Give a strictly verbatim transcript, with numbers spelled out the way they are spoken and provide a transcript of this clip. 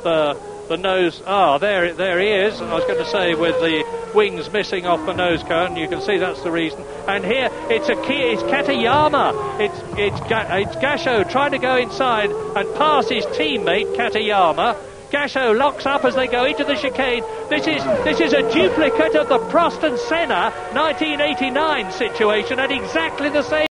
the the nose. Ah, there, there he is. I was going to say with the wings missing off the nose cone. You can see that's the reason. And here it's a key. It's Katayama. It's it's it's Gachot trying to go inside and pass his teammate Katayama. Gachot locks up as they go into the chicane. This is this is a duplicate of the Prost and Senna nineteen eighty-nine situation at exactly the same